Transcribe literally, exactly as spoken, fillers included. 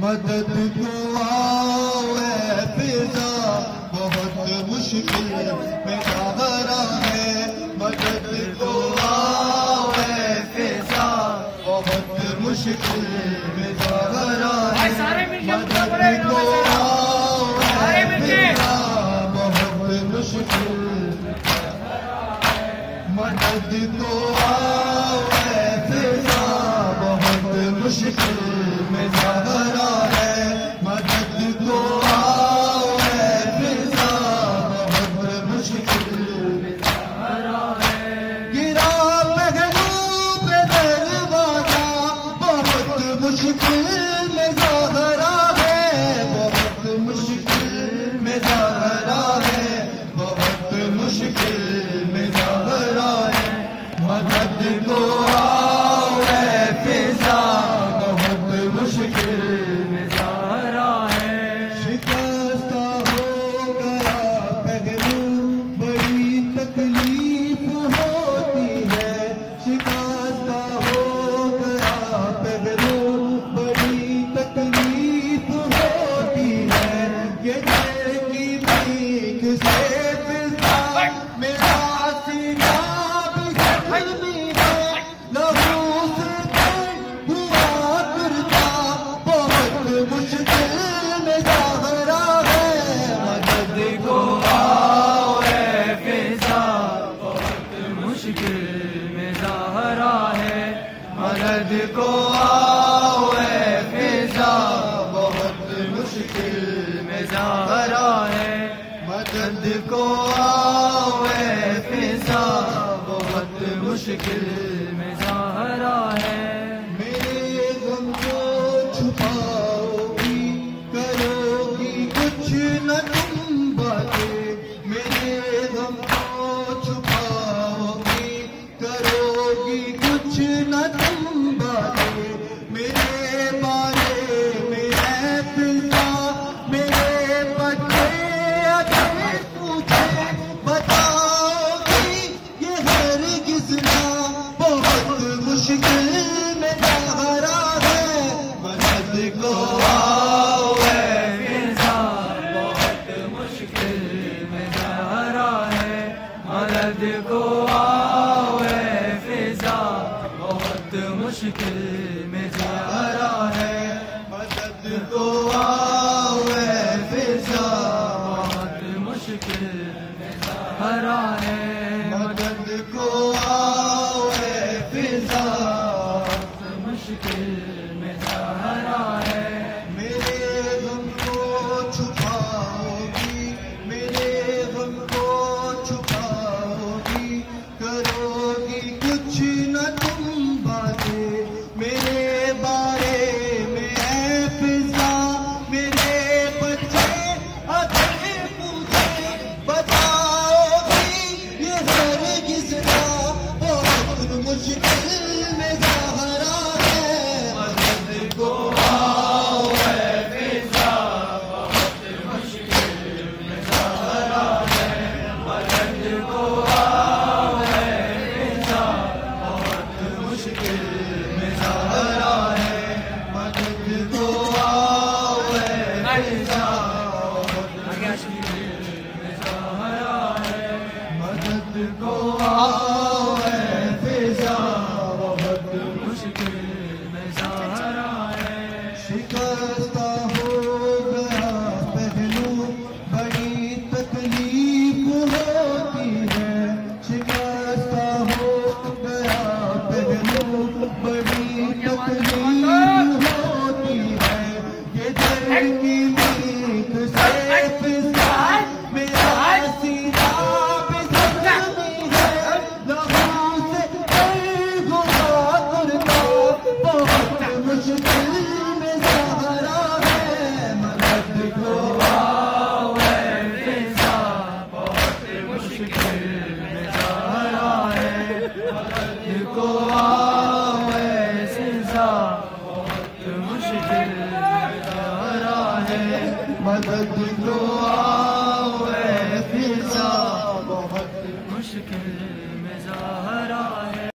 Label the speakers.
Speaker 1: मदद को आओ ऐ फिजा, बहुत मुश्किल में ज़ाहरा है। मदद को आओ ऐ फिजा, बहुत मुश्किल में ज़ाहरा है। मदद को आओ ऐ फिजा, बहुत मुश्किल। मदद को आओ ऐ फिजा, बहुत मुश्किल में ज़ाहरा है। मदद को आओ ऐ फिजा, बहुत मुश्किल में ज़ाहरा है। गिरा पहलू पे दरवाजा, बहुत मुश्किल में ज़ाहरा है। बहुत मुश्किल में ज़ाहरा है। बहुत मुश्किल में ज़ाहरा है। मदद को आओ ऐ फिजा, बहुत मुश्किल में ज़ाहरा है। शिकस्ता हो गया पहलू, बड़ी तकलीफ होती है। शिकस्ता हो गया पहलू, बड़ी तकलीफ होती है। ये दिल की भीख से फिजा, मेरा सीना भी जख्मी है। लहू से दर्द हुआ करता, बहुत मुश्किल में ज़ाहरा है। मदद को आओ ऐ फिजा, बहुत मुश्किल में ज़ाहरा है। मदद को आओ ऐ फिजा, बहुत मुश्किल में ज़ाहरा है। मदद को आओ ऐ फिजा, बहुत मुश्किल में ज़ाहरा है। मेरे गम को छुपाओगी, करोगी कुछ न तुम बातें। मेरे गम को छुपाओगी, करोगी कुछ न तुम बातें। मेरे बारे में ऐ फिजा, मेरे बच्चे अगर पूछे, बताओगी ये हरगिज़ ना, बहुत मुश्किल में ज़ाहरा है। मदद को आओ ऐ फिजा, बहुत मुश्किल में ज़ाहरा है। मदद को आओ ऐ फिजा, बहुत मुश्किल में ज़ाहरा है। मदद को आओ ऐ फिजा, बहुत मुश्किल में ज़ाहरा है। मदद को आओ ऐ फिजा, बहुत मुश्किल में ज़ाहरा है। मेरे गम को छुपाओगी, मेरे गम को छुपाओगी, करोगी कुछ न तुम बातें। मेरे बारे में ऐ फिजा, मेरे बच्चे अगर पूछे, बताओगी ये हरगिज़ ना, बहुत मुश्किल में ज़ाहरा है। मदद को आओ ऐ फिजा, बहुत मुश्किल में ज़ाहरा है। मदद को आओ ऐ फिजा, बहुत मुश्किल में ज़ाहरा है। मदद को आओ ऐ फिजा, बहुत मुश्किल में ज़ाहरा है। मदद को आओ ऐ फिजा, बहुत मुश्किल में ज़ाहरा है। शिकस्ता हो गया पहलू, बड़ी तकलीफ होती है। शिकस्ता हो गया पहलू, बड़ी तकलीफ होती है। ये दिल की भीख से फिजा, मेरा सीना भी जख्मी है। लहू से दर्द हुआ करता, बहुत मुश्किल में ज़ाहरा है। मदद को आओ ऐ फिजा, बहुत मुश्किल में ज़ाहरा है। मदद को आओ ऐ फिजा, बहुत मुश्किल में ज़ाहरा है। मदद को आओ ऐ